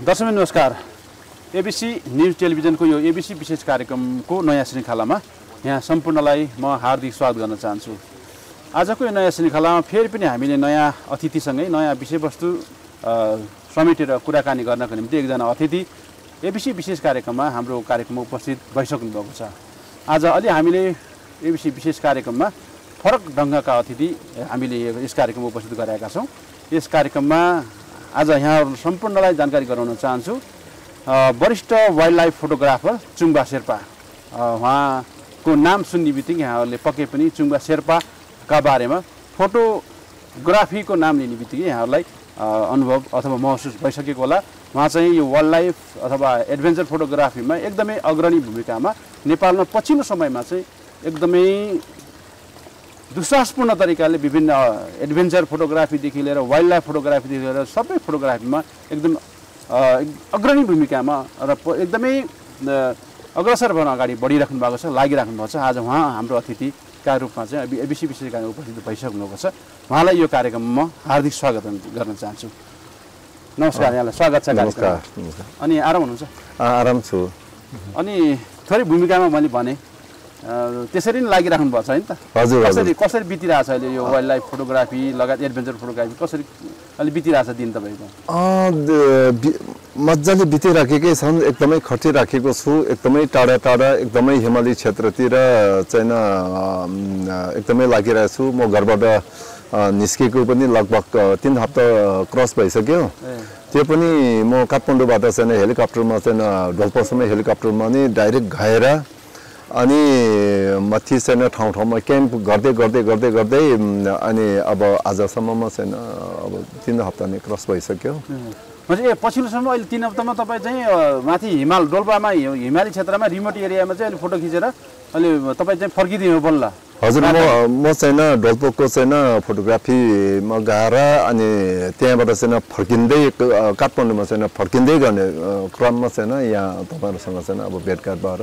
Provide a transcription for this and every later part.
दर्शक नमस्कार। ABC news टेलिभिजनको यो एबीसी विशेष कार्यक्रमको नयाँ श्रृङ्खलामा यहाँ सम्पूर्णलाई म हार्दिक स्वागत गर्न चाहन्छु। आजको यो नयाँ श्रृङ्खलामा फेरि पनि हामीले नयाँ अतिथिसँगै नयाँ विषयवस्तु समेटेर कुराकानी गर्नको निम्ति एकजना अतिथि एबीसी विशेष कार्यक्रममा हाम्रो कार्यक्रममा उपस्थित भइसक्नु भएको छ। आज अलि हामीले एबीसी विशेष कार्यक्रममा फरक ढङ्गका अतिथि हामीले यस कार्यक्रममा उपस्थित गराएका छौँ। यस कार्यक्रममा आज यहाँहरू सम्पूर्णलाई जानकारी गराउन चाहन्छु। वरिष्ठ wild life photographer Chungba Sherpa, उहाँको नाम सुन्ने बित्तिकै यहाँहरूले पक्कै पनि चुङबा शेर्पाका बारेमा फोटोग्राफीको नाम लिने बित्तिकै यहाँहरूलाई अनुभव अथवा महसुस भइसकेको होला। उहाँ चाहिँ यो वाइल्ड लाइफ अथवा एडभेन्चर फोटोग्राफीमा एकदमै अग्रणी भूमिकामा नेपालमा पछिल्लो समयमा चाहिँ एकदमै दुस्साहसपूर्ण तरिकाले विभिन्न एडभेन्चर फोटोग्राफीदेखि लिएर वाइल्ड लाइफ फोटोग्राफीदेखि लिएर सबै फोटोग्राफीमा एकदम अग्रणी भूमिकामा र एकदमै अग्रसर भएर अगाडि बढिराख्नु भएको छ, लागिराख्नु भएको छ। आज उहाँ हाम्रो अतिथिका रूपमा चाहिँ एबीसी विशेष कार्यक्रममा उपस्थित भइसक्नु भएको छ। उहाँलाई यो कार्यक्रममा हार्दिक स्वागत गर्न चाहन्छु। नमस्कार, यहाँलाई स्वागत छ। नमस्कार। अनि आराम हुनुहुन्छ? आराम छु। अनि थोरै भूमिकामा मैले भने त्यसरी नै लागिराख्नु भएको छ हैन त? हजुर। कसरी बितिरहेछ अहिले यो वाइल्ड लाइफ फोटोग्राफी लगायत एडभेन्चर फोटोग्राफी कसरी अलि बितिरहेछ दिन तपाईँको? मजाले बितिराखेकै छन्। एकदमै खटिराखेको छु। एकदमै टाढा टाढा एकदमै हिमाली क्षेत्रतिर चाहिँ एकदमै लागिरहेको छु। म घरबाट निस्केको पनि लगभग 3 हप्ता क्रस भइसक्यो। त्यो पनि म काठमाडौँबाट चाहिँ हेलिकप्टरमा चाहिँ ढोल्पासम्म हेलिकप्टरमा नि डाइरेक्ट गएर अनि माथि चाहिँ ठाउँ ठाउँमा क्याम्प गर्दै गर्दै गर्दै गर्दै अनि अब आजसम्ममा चाहिँ अब 3 हप्ता नै क्रस भइसक्यो। म्हणजे पछिल्लो समय अहिले 3 हप्तामा तपाईँ चाहिँ माथि हिमाल डोल्पामा हिमाली क्षेत्रमा रिमोट एरियामा चाहिँ अहिले फोटो खिचेर अहिले तपाईँ चाहिँ फर्किदिनु बल्ल? हजुर, म चाहिँ डोल्पोको चाहिँ फोटोग्राफीमा गएर अनि त्यहाँबाट चाहिँ फर्किँदै काठमाडौँमा चाहिँ फर्किँदै गर्ने क्रममा चाहिँ यहाँ तपाईँहरूसँग चाहिँ अब भेटघाट भएर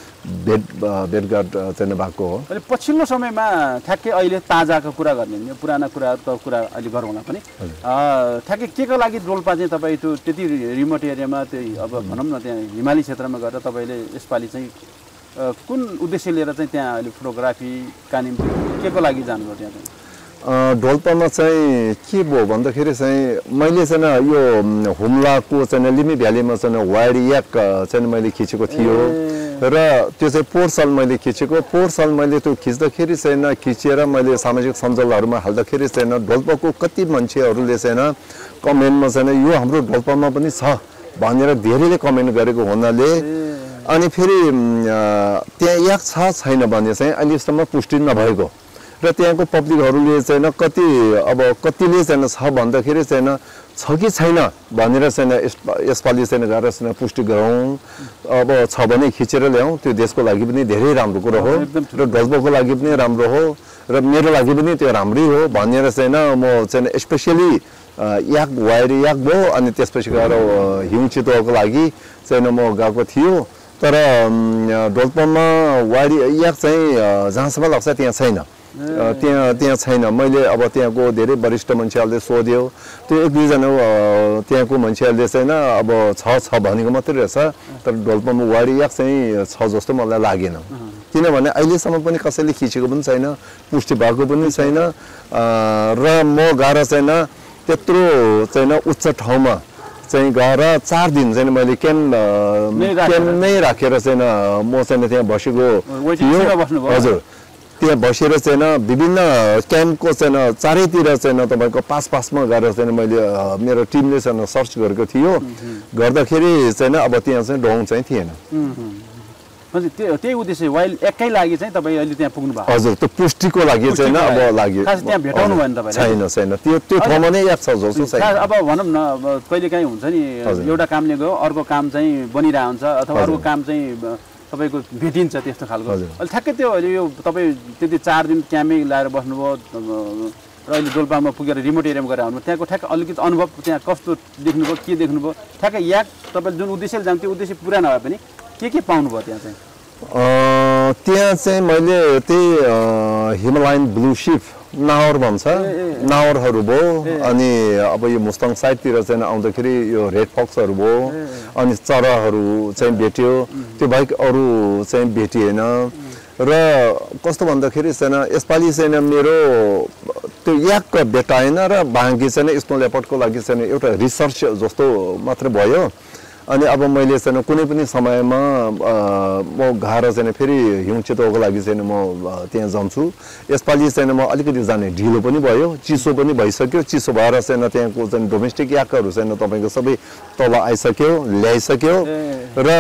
भेटघाट चाहिँ भएको हो। अहिले पछिल्लो समयमा ठ्याक्कै अहिले ताजाको कुरा गर्ने हो, पुराना कुराको कुरा अहिले गरौँला पनि। ठ्याक्कै के को लागि डोल्पा चाहिँ तपाईँ त्यो त्यति रिमोट एरियामा त्यही अब भनौँ न त्यहाँ हिमाली क्षेत्रमा गएर तपाईँले यसपालि चाहिँ कुन उद्देश्य लिएर चाहिँ त्यहाँ अहिले फोटोग्राफीका निम्ति के को लागि जानुभयो त्यहाँ चाहिँ? डोल्पामा चाहिँ के भयो भन्दाखेरि चाहिँ मैले चाहिँ यो हुम्लाको चाहिँ लिमी भ्यालीमा चाहिँ वाइल्ड याक चाहिँ मैले खिचेको थियो र त्यो चाहिँ पोहोर साल मैले खिचेको। पोहोर साल मैले त्यो खिच्दाखेरि चाहिँ खिचेर मैले सामाजिक सञ्जालहरूमा हाल्दाखेरि चाहिँ डोल्पाको कति मान्छेहरूले चाहिँ कमेन्टमा चाहिँ यो हाम्रो डोल्पामा पनि छ भनेर धेरैले कमेन्ट गरेको हुनाले अनि फेरि त्यहाँ याक छ छैन भने चाहिँ अहिलेसम्म पुष्टि नभएको र त्यहाँको पब्लिकहरूले चाहिँ कतिले चाहिँ छ भन्दाखेरि चाहिँ छ कि छैन भनेर चाहिँ यसपालि चाहिँ गएर चाहिँ पुष्टि गरौँ। अब छ भने खिचेर ल्याउँ, त्यो देशको लागि पनि धेरै राम्रो कुरो हो र डोल्पाको लागि पनि राम्रो हो र मेरो लागि पनि त्यो राम्रै हो भनेर चाहिँ म चाहिँ स्पेसली याक वाइल्ड याक भयो अनि त्यसपछि गएर हिउँ चितुवाको लागि चाहिँ म गएको थियो। तर डोल्पामा वाइल्ड याक चाहिँ जहाँसम्म लाग्छ त्यहाँ छैन, त्यहाँ छैन। मैले अब त्यहाँको धेरै वरिष्ठ मान्छेहरूले सोध्यो, त्यो 1-2 त्यहाँको मान्छेहरूले चाहिँ अब छ भनेको मात्रै रहेछ, तर डोल्पामा वाइल्ड याक चाहिँ छ जस्तो मलाई लागेन। किनभने अहिलेसम्म पनि कसैले खिचेको पनि छैन, पुष्टि भएको पनि छैन र म गएर चाहिँ त्यत्रो चाहिँ उच्च ठाउँमा चाहिँ गएर 4 दिन चाहिँ मैले क्याम्प नै राखेर चाहिँ म चाहिँ त्यहाँ बसेको थियो। हजुर, त्यहाँ बसेर चाहिँ विभिन्न क्याम्पको चाहिँ चारैतिर चाहिँ तपाईँको पासमा गएर चाहिँ मैले मेरो टिमले चाहिँ सर्च गरेको थियो। गर्दाखेरि चाहिँ अब त्यहाँ चाहिँ ढोङ चाहिँ थिएन। त्यही उद्देश्य वाइल्ड एकै लागि चाहिँ तपाईँ अहिले त्यहाँ पुग्नु भयो? हजुर, त्यो पुष्टिको लागि चाहिँ अब लाग्यो। त्यहाँ भेटाउनु भएन तपाईँ? छैन, त्यो ठाउँमा नै याद छ जस्तो छैन। अब भनौँ न कहिले काहीँ हुन्छ नि एउटा कामले गयो अर्को काम चाहिँ बनिरहेको हुन्छ अथवा अर्को काम चाहिँ तपाईँको भेटिन्छ त्यस्तो खालको। अहिले ठ्याक्कै त्यो अहिले यो तपाईँ त्यति 4 दिन क्याम्पै लगाएर बस्नुभयो र अहिले डोल्पामा पुगेर रिमोट एरियामा गएर आउनुभयो, त्यहाँको ठ्याक्क अलिकति अनुभव त्यहाँ कस्तो देख्नुभयो, के देख्नुभयो? ठ्याक्कै याक तपाईँले जुन उद्देश्यले जानु त्यो उद्देश्य पुरा नभए पनि के पाउनुभयो त्यहाँ चाहिँ? त्यहाँ चाहिँ मैले त्यही हिमालयन ब्लू शिप नावर भन्छ नावरहरू भयो अनि अब यो मुस्ताङ साइडतिर चाहिँ आउँदाखेरि यो रेड फक्सहरू भयो अनि चराहरू चाहिँ भेट्यो त्यो बाहेक अरू चाहिँ भेटिएन र कस्तो भन्दाखेरि चाहिँ यसपालि चाहिँ मेरो त्यो याक भेटाएन र बाँकी चाहिँ स्नो लेपर्डको लागि चाहिँ एउटा रिसर्च जस्तो मात्र भयो अनि अब मैले चाहिँ कुनै पनि समयमा म गएर चाहिँ फेरि हिउँ चितुवाको लागि चाहिँ म त्यहाँ जान्छु यसपालि चाहिँ म अलिकति जाने ढिलो पनि भयो चिसो पनि भइसक्यो चिसो भएर चाहिँ त्यहाँको चाहिँ डोमेस्टिक याकहरू चाहिँ तपाईँको सबै तल आइसक्यो ल्याइसक्यो र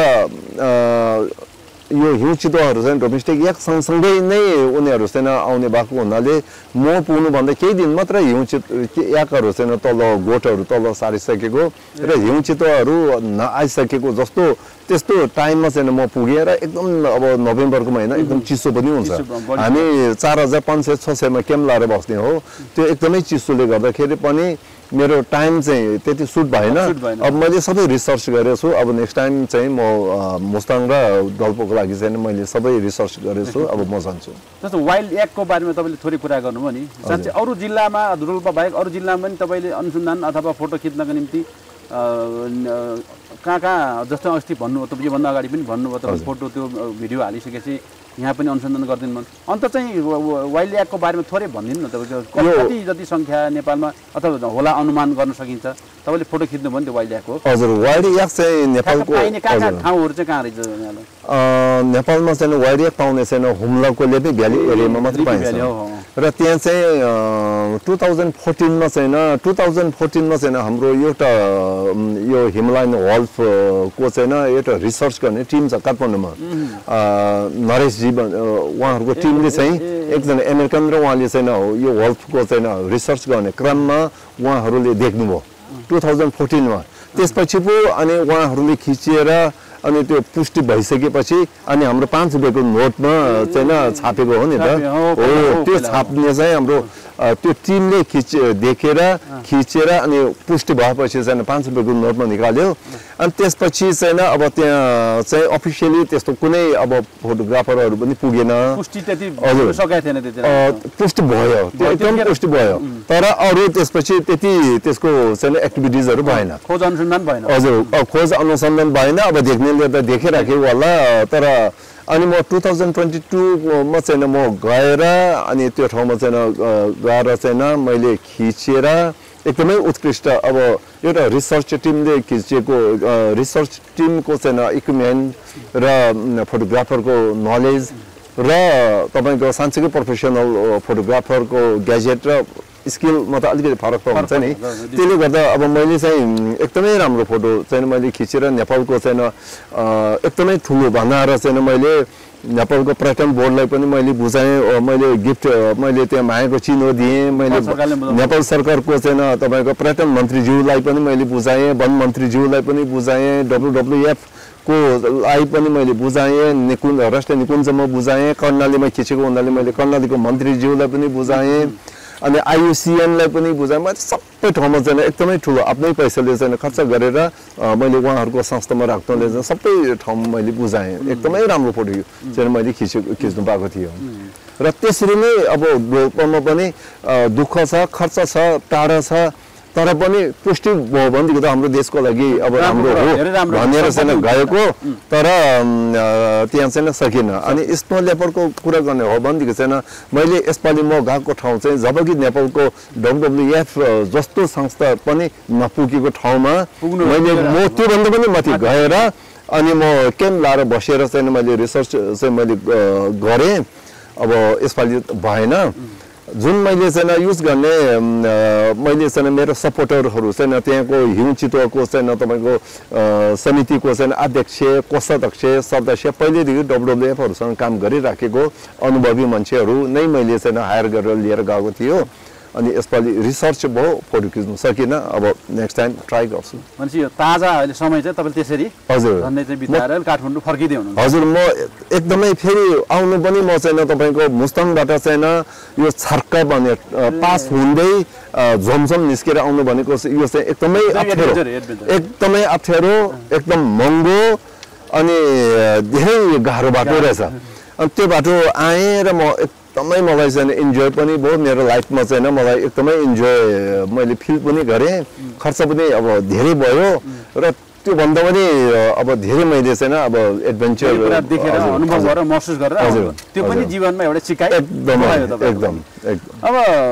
यो हिउँ चितुवाहरू चाहिँ डोमेस्टिक याक सँगसँगै नै उनीहरू चाहिँ आउने भएको हुनाले म पुग्नुभन्दा केही दिन मात्र हिउँ याकहरू चाहिँ तल गोठहरू तल सारिसकेको र हिउँ चितुवाहरू नआइसकेको जस्तो त्यस्तो टाइममा चाहिँ म पुगेँ र एकदम अब नोभेम्बरको महिना एकदम चिसो पनि हुन्छ हामी 4500-600 क्याम्प लाएर बस्ने हो त्यो एकदमै चिसोले गर्दाखेरि पनि मेरो टाइम चाहिँ त्यति सुट भएन अब मैले सबै रिसर्च गरेको छु अब नेक्स्ट टाइम चाहिँ म मुस्ताङ र डल्पोको लागि चाहिँ मैले सबै रिसर्च गरेको छु अब म जान्छु जस्तो वाइल्ड याकको बारेमा तपाईँले थोरै कुरा गर्नुभयो नि साँच्चै अरू जिल्लामा डोल्पा बाहेक अरू जिल्लामा पनि तपाईँले अनुसन्धान अथवा फोटो खिच्नको निम्ति कहाँ जस्तो अस्ति भन्नुभयो तपाईँ योभन्दा अगाडि पनि भन्नुभयो तपाईँ फोटो त्यो भिडियो हालिसकेपछि यहाँ पनि अनुसन्धान गरिदिनु मन अन्त चाहिँ वाइल्ड याकको बारेमा थोरै भनिदिनु न तपाईँको कति जति सङ्ख्या नेपालमा अथवा होला अनुमान गर्न सकिन्छ तपाईँले फोटो खिच्नु भयो नि त्यो वाइल्ड याकको हजुर वाइल्ड याक चाहिँ नेपालको ठाउँहरू चाहिँ कहाँ रहेछ नेपालमा चाहिँ वाइल्ड याक पाउने छैन हुम्लाको लेपी भ्याली एरियामा मात्रै पाइन्छ र त्यहाँ चाहिँ 2014मा चाहिँ हाम्रो एउटा यो हिमालयन वल्फको चाहिँ एउटा रिसर्च गर्ने टिम छ काठमाडौँमा नरेशजी उहाँहरूको टिमले चाहिँ एकजना अमेरिकन र उहाँले चाहिँ यो वल्फको चाहिँ रिसर्च गर्ने क्रममा उहाँहरूले देख्नुभयो 2014मा त्यसपछि पो अनि उहाँहरूले खिचिएर अनि त्यो पुष्टि भइसकेपछि अनि हाम्रो 5 रुपियाँको नोटमा चाहिँ छापेको हो नि त हो त्यो छाप्ने चाहिँ हाम्रो त्यो टिमले देखेर खिचेर अनि पुष्टि भएपछि चाहिँ 5 रुपियाँको नोटमा निकाल्यो अनि त्यसपछि चाहिँ अब त्यहाँ चाहिँ अफिसियली त्यस्तो कुनै अब फोटोग्राफरहरू पनि पुगेन पुष्टि त्यति सकेको थिएन त्यति पुष्टि भयो त्यो एकदम पुष्टि भयो तर अरू त्यसपछि त्यति त्यसको चाहिँ एक्टिभिटिजहरू भएन खोज अनुसन्धान भएन हजुर खोज अनुसन्धान भएन अब देख्नेले त देखिराख्यो होला तर अनि म 2022मा चाहिँ म गएर अनि त्यो ठाउँमा चाहिँ गएर चाहिँ मैले खिचेर एकदमै उत्कृष्ट अब एउटा रिसर्च टिमले खिचेको रिसर्च टिमको चाहिँ इक्विपमेन्ट र फोटोग्राफरको नलेज र तपाईँको साँच्चैकै प्रोफेसनल फोटोग्राफरको ग्याजेट र स्किलमा त अलिकति फरक त हुन्छ नि त्यसले गर्दा अब मैले चाहिँ एकदमै राम्रो फोटो चाहिँ मैले खिचेर नेपालको चाहिँ एकदमै ठुलो बनाएर चाहिँ मैले नेपालको पर्यटन बोर्डलाई पनि मैले बुझाएँ मैले गिफ्ट मैले त्यहाँ मागेको चिनो दिएँ मैले नेपाल सरकारको चाहिँ तपाईँको पर्यटन मन्त्रीज्यूलाई पनि मैले बुझाएँ वन मन्त्रीज्यूलाई पनि बुझाएँ WWF को लाई पनि मैले बुझाएँ राष्ट्रिय निकुञ्जमा बुझाएँ कर्णालीमा खिचेको हुनाले मैले कर्णालीको मन्त्रीज्यूलाई पनि बुझाएँ अनि IUCN लाई पनि बुझाएँ मैले सबै ठाउँमा चाहिँ एकदमै ठुलो आफ्नै पैसाले चाहिँ खर्च गरेर मैले उहाँहरूको संस्थामा राख्नुले चाहिँ सबै ठाउँमा मैले बुझाएँ एकदमै राम्रो फोटो चाहिँ मैले खिच्नु पाएको थियो र त्यसरी नै अब डोल्पामा पनि दुःख छ खर्च छ टाढा छ तर पनि पुष्टि भयो भनेदेखि त हाम्रो देशको लागि अब राम्रो हो भनेर चाहिँ गएको तर त्यहाँ चाहिँ सकिन अनि स्नो लेपर्डको कुरा गर्ने हो भनेदेखि चाहिँ मैले यसपालि म गएको ठाउँ चाहिँ जबकि नेपालको WWF जस्तो संस्था पनि नपुगेको ठाउँमा मैले म त्योभन्दा पनि माथि गएर अनि म क्याम्प लाएर बसेर चाहिँ मैले रिसर्च चाहिँ मैले गरेँ अब यसपालि भएन जुन मैले चाहिँ युज गर्ने मैले चाहिँ मेरो सपोर्टरहरू चाहिँ त्यहाँको हिउँ चितुवाको चाहिँ तपाईँको समितिको चाहिँ अध्यक्ष कोषाध्यक्ष सदस्य पहिलेदेखि WWFहरूसँग काम गरिराखेको अनुभवी मान्छेहरू नै मैले चाहिँ हायर गरेर लिएर गएको थियो अनि यसपालि रिसर्च भयो फोटो खिच्नु सकिन अब नेक्स्ट टाइम ट्राई गर्छु मान्छे यो ताजा अहिले समय चाहिँ तपाईले त्यसरी हजुर झन्डै चाहिँ बिताएर काठमाडौँ फर्किदै हुनुहुन्छ हजुर म एकदमै फेरि आउनु पनि म चाहिँ तपाईको मुस्ताङबाट चाहिँ यो छर्का भन्ने पास हुँदै झमझम निस्केर आउनु भनेको यो चाहिँ एकदमै अप्ठ्यारो एकदम महँगो अनि धेरै गाह्रो बाटो रहेछ अनि त्यो बाटो आएँ र म एकदमै मलाई चाहिँ इन्जोय पनि भयो मेरो लाइफमा चाहिँ मलाई एकदमै इन्जोय मैले फिल पनि गरेँ खर्च पनि अब धेरै भयो र त्योभन्दा पनि अब धेरै मैले चाहिँ अब एडभेन्चर देखेर अनुभव गरेर महसुस गरेर त्यो पनि जीवनमा एउटा सिकाइ एकदम एकदम अब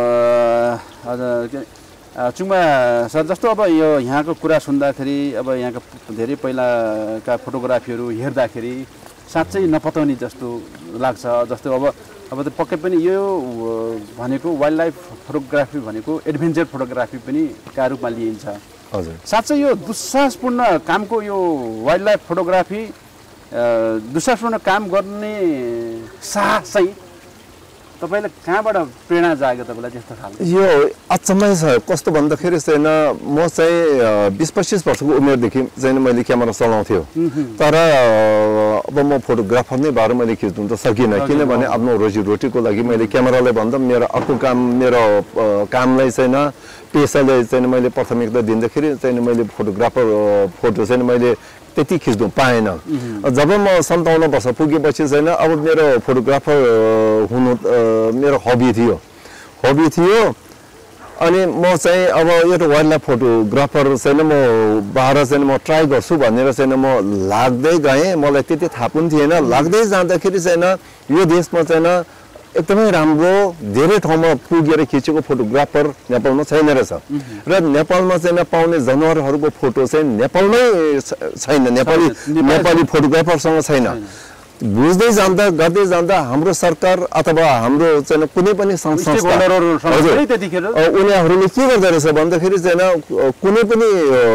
चुङमा सर जस्तो अब यो यहाँको कुरा सुन्दाखेरि अब यहाँका धेरै पहिलाका फोटोग्राफीहरू हेर्दाखेरि साँच्चै नपताउने जस्तो लाग्छ जस्तो अब त पक्कै पनि यो भनेको वाइल्ड लाइफ फोटोग्राफी भनेको एडभेन्चर फोटोग्राफी पनि का रूपमा लिइन्छ हजुर साँच्चै यो दुस्साहसपूर्ण कामको यो वाइल्ड लाइफ फोटोग्राफी दुस्साहसपूर्ण काम गर्ने साहस चाहिँ तपाईलाई कहाँबाट प्रेरणा जाग्यो तपाईलाई त्यस्तो खालको यो अचम्मै छ कस्तो भन्दाखेरि चाहिँ म चाहिँ 20-25 वर्षको उमेरदेखि चाहिँ मैले क्यामेरा चलाउँथ्यो तर अब म फोटोग्राफर नै भएर मैले खिच्नु त सकिनँ किनभने आफ्नो रोजीरोटीको लागि मैले क्यामेरालाई भन्दा मेरो अर्को काम मेरो कामलाई चाहिँ पेसाले चाहिँ मैले प्राथमिकता दिँदाखेरि चाहिँ मैले फोटोग्राफर फोटो चाहिँ मैले त्यति खिच्नु पाएन जब म 57 वर्ष पुगेपछि चाहिँ अब मेरो फोटोग्राफर हुनु मेरो हबी थियो अनि म चाहिँ अब यो वाइल्ड लाइफ फोटोग्राफर चाहिँ म बाह्र चाहिँ म ट्राई गर्छु भनेर चाहिँ म लाग्दै गएँ मलाई त्यति थाहा पनि थिएन लाग्दै जाँदाखेरि चाहिँ यो देशमा चाहिँ एकदमै राम्रो धेरै ठाउँमा पुगेर खिचेको फोटोग्राफर नेपालमा छैन रहेछ र नेपालमा चाहिँ पाउने जनावरहरूको फोटो चाहिँ नेपालमै छैन नेपाली फोटोग्राफरसँग छैन बुझ्दै जाँदा गर्दै जाँदा हाम्रो सरकार अथवा हाम्रो चाहिँ कुनै पनि संस्था उनीहरूले के गर्दो रहेछ भन्दाखेरि चाहिँ कुनै पनि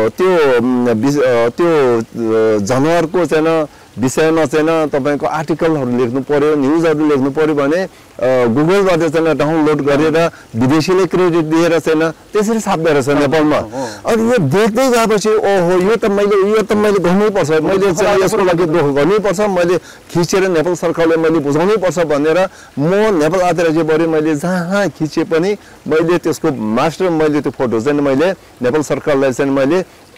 त्यो जनावरको चाहिँ विषयमा चाहिँ तपाईको आर्टिकलहरु लेख्नु पर्यो न्यूजहरु लेख्नु पर्यो भने गुगलबाट चाहिँ डाउनलोड गरेर विदेशीले क्रेडिट दिएर चाहिँ त्यसरी छाप्दै रहेछ नेपालमा अनि यो देख्दै गएपछि ओहो यो त मैले गर्नै पर्छ मैले चाहिँ यसको लागि दोख गर्नै पर्छ मैले खिचेर नेपाल सरकारले मैले बुझाउनै पर्छ भनेर म नेपाल आदिराज्यभरि मैले जहाँ खिचे पनि मैले त्यसको मास्टर मैले त्यो फोटो चाहिँ मैले नेपाल सरकारलाई चाहिँ मैले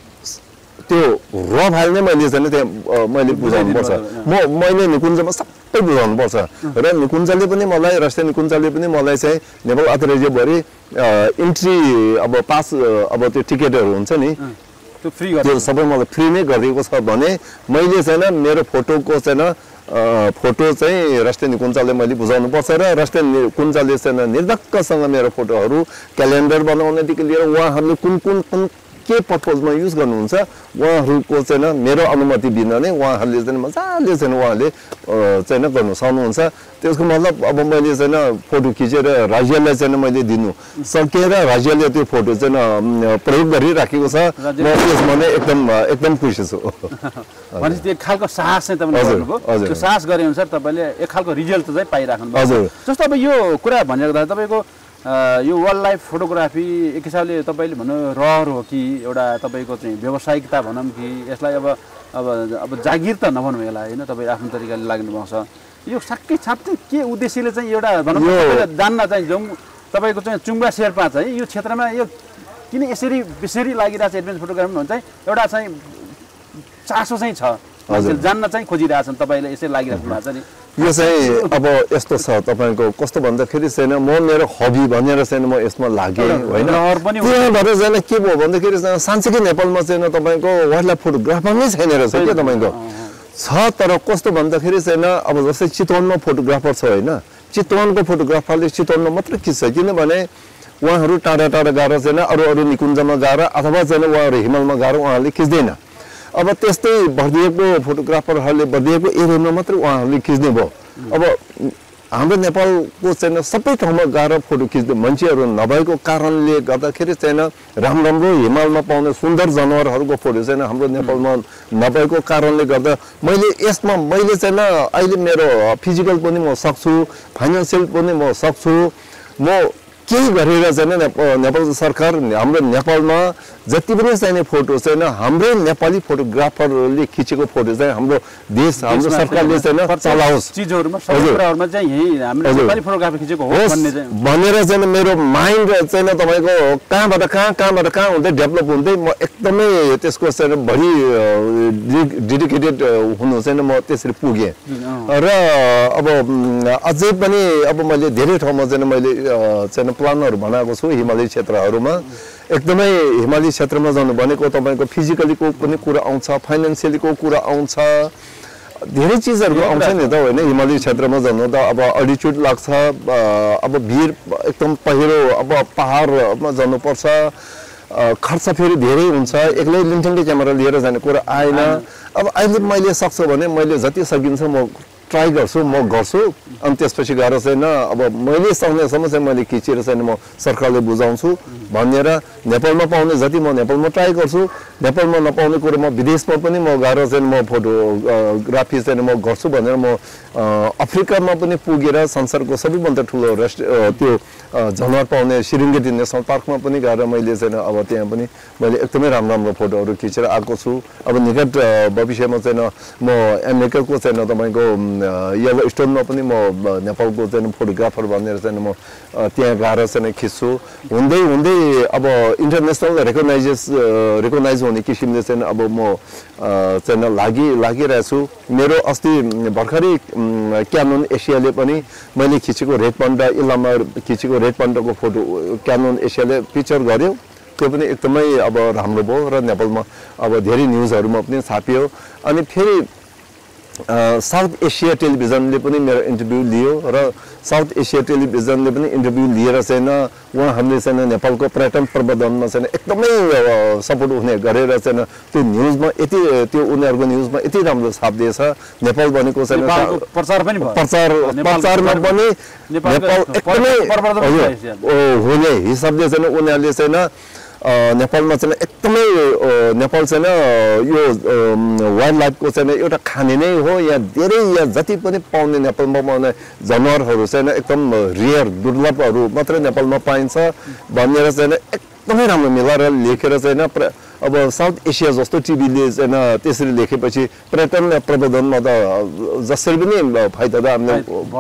त्यो र फाइल नै मैले चाहिँ त्यहाँ मैले बुझाउनु पर्छ मैले निकुञ्जमा सबै बुझाउनु पर्छ र निकुञ्जले पनि मलाई राष्ट्रिय निकुञ्जले पनि मलाई चाहिँ नेपाल आदिराज्यभरि इन्ट्री अब पास अब त्यो टिकटहरू हुन्छ नि त्यो सबै मलाई फ्री नै गरिएको छ भने मैले चाहिँ मेरो फोटोको चाहिँ फोटो चाहिँ राष्ट्रिय निकुञ्जले मैले बुझाउनु पर्छ र राष्ट्रिय निकुञ्जले चाहिँ निर्धक्कसँग मेरो फोटोहरू क्यालेन्डर बनाउनेदेखि लिएर उहाँहरूले कुन के पर्पजमा युज गर्नुहुन्छ उहाँहरूको चाहिँ मेरो अनुमति बिना नै उहाँहरूले चाहिँ मजाले चाहिँ उहाँले चाहिँ गर्नु सक्नुहुन्छ त्यसको मतलब अब मैले चाहिँ फोटो खिचेर राज्यलाई चाहिँ मैले दिनु सकेर राज्यले त्यो फोटो चाहिँ प्रयोग गरिराखेको छ म त्यसमा नै एकदम खुसी छु भनेपछि एक खालको साहस चाहिँ तपाईले गर्नुभयो त्यो साहस गरे अनुसार तपाईले एक खालको रिजल्ट चाहिँ पाइराख्नु भयो जस्तो अब यो कुरा भनेको तपाईको यो वाइल्ड लाइफ फोटोग्राफी एक हिसाबले तपाईले भन्नु रहर हो कि एउटा तपाईको चाहिँ व्यावसायिकता भनौँ कि यसलाई अब जागिर त नभनौँ यसलाई हैन तपाई आफ्नो तरिकाले लाग्नु भएको छ यो साक्कै छाप्दै के उद्देश्यले चाहिँ एउटा भनौँ तपाईले जान्न चाहिँ जाउँ तपाईको चाहिँ चुङबा शेर्पा चाहिँ यो क्षेत्रमा यो किन यसरी बेसरी लागिरहेछ एडभेन्चर फोटोग्राफी भन्छ एउटा चाहिँ चासो चाहिँ छ मान्छेले जान्न चाहिँ खोजिरहेछन् तपाईले यसरी लागिराख्नु भएको छ नि यो चाहिँ अब यस्तो छ तपाईको कस्तो भन्दाखेरि चाहिँ म मेरो हबी भनेर चाहिँ म यसमा लागे हैन त्यहाँबाट चाहिँ के भयो भन्दाखेरि साँच्चै नेपालमा चाहिँ तपाईको वाइल्ड लाइफ फोटोग्राफर नै छैन रहेछ के तपाईको छ तर कस्तो भन्दाखेरि चाहिँ अब जस्तै चितवनमा फोटोग्राफर छ हैन चितवनको फोटोग्राफरले चितवनमा मात्र खिच्छ किनभने उहाँहरू टाढा टाढा गएर चाहिँ अरू निकुञ्जमा गएर अथवा चाहिँ उहाँहरू हिमालमा गएर उहाँहरूले खिच्दैन अब त्यस्तै भर्दिएको फोटोग्राफरहरूले भर्दिएको एरियामा मात्र उहाँहरूले खिच्ने भयो अब हाम्रो नेपालको चाहिँ सबै ठाउँमा गएर फोटो खिच्ने मान्छेहरू नभएको कारणले गर्दाखेरि चाहिँ राम्रो हिमालमा पाउने सुन्दर जनावरहरूको फोटो चाहिँ हाम्रो नेपालमा नभएको कारणले गर्दा मैले यसमा मैले चाहिँ अहिले मेरो फिजिकल पनि म सक्छु फाइनान्सियल पनि म सक्छु म केही गरेर चाहिँ नेपाल सरकार हाम्रो नेपालमा जति पनि चाहिने फोटो चाहिँ हाम्रो नेपाली फोटोग्राफरले खिचेको फोटो चाहिँ हाम्रो देश हाम्रो सरकारले चाहिँ चलाओस् चीजहरुमा सबै कुराहरुमा चाहिँ यही हाम्रो नेपाली फोटोग्राफर खिचेको हो भन्ने चाहिँ भनेर चाहिँ मेरो माइन्ड चाहिँ तपाईको कहाँबाट कहाँ हुँदै डेभलप हुँदै म एकदमै त्यसको चाहिँ बढी डेडिकेटेड हुनु चाहिँ म त्यसरी पुगे र अब अझै पनि अब मैले धेरै ठाउँमा चाहिँ मैले चाहिँ प्लानहरु बनाएको छु हिमाली क्षेत्रहरुमा एकदमै हिमाली क्षेत्रमा जानु भनेको तपाईको फिजिकलीको पनि कुरा आउँछ फाइनान्शियलीको कुरा आउँछ धेरै चीजहरु आउँछ नि त हैन हिमाली क्षेत्रमा जानु त अब अल्टिट्युड लाग्छ अब भिर एकदम पहिरो अब पहाडमा जानु पर्छ खर्च फेरि धेरै हुन्छ एक्लै लिन्ठेङ्गे क्यामेरा लिएर जाने कुरा आएन अब अहिले मैले सक्छु भने मैले जति सकिन्छ म ट्राई गर्छु म गर्छु अनि त्यसपछि गएर चाहिँ अब मैले सक्नेसम्म चाहिँ मैले खिचेर चाहिँ म सरकारले बुझाउँछु भनेर नेपालमा पाउने जति म नेपालमा ट्राई गर्छु नेपालमा नपाउने कुरो म विदेशमा पनि म गएर चाहिँ म फोटोग्राफी चाहिँ म गर्छु भनेर म अफ्रिकामा पनि पुगेर संसारको सबैभन्दा ठुलो त्यो जनावर पाउने सिरिङ्गेटी नेसनल पार्कमा पनि गएर मैले चाहिँ अब त्यहाँ पनि मैले एकदमै राम्रो फोटोहरू खिचेर आएको छु अब निकट भविष्यमा चाहिँ म अमेरिकाको चाहिँ तपाईँको येलो स्टोनमा पनि म नेपालको चाहिँ फोटोग्राफर भनेर चाहिँ म त्यहाँ गएर चाहिँ खिच्छु हुँदै हुँदै अब इन्टरनेसनल रेकगनाइज हुने किसिमले चाहिँ अब म चाहिँ लागिरहेको छु मेरो अस्ति भर्खरै क्यानोन एसियाले पनि मैले खिचेको रेड पान्डा इलामा खिचेको रेड पान्डाको फोटो क्यानोन एसियाले पिक्चर गर्यो त्यो पनि एकदमै अब राम्रो भयो र नेपालमा अब धेरै न्युजहरुमा पनि छापियो अनि फेरि साउथ एसिया टेलिभिजनले पनि मेरो इन्टरभ्यु लियो र साउथ एसिया टेलिभिजनले पनि इन्टरभ्यु लिएर चाहिँ उहाँहरूले चाहिँ नेपालको पर्यटन प्रबन्धनमा चाहिँ एकदमै सपोर्ट हुने गरेर चाहिँ त्यो न्युजमा यति त्यो उनीहरूको न्युजमा यति राम्रो छाप दिएछ नेपाल भनेको चाहिँ प्रचारमा पनि नेपाल एकदमै हुने हिसाबले चाहिँ उनीहरूले चाहिँ नेपालमा चाहिँ एकदमै नेपाल चाहिँ यो वाइल्ड लाइफको चाहिँ एउटा खाने नै हो यहाँ धेरै यहाँ जति पनि पाउने नेपालमा पाउने जनावरहरू चाहिँ एकदम रेयर दुर्लभहरू मात्रै नेपालमा पाइन्छ भनेर चाहिँ एकदमै राम्रो मिलाएर लेखेर चाहिँ अब साउथ एसिया जस्तो टिभीले चाहिँ त्यसरी लेखेपछि पर्यटन प्रबन्धनमा त जसरी पनि फाइदा त हामीलाई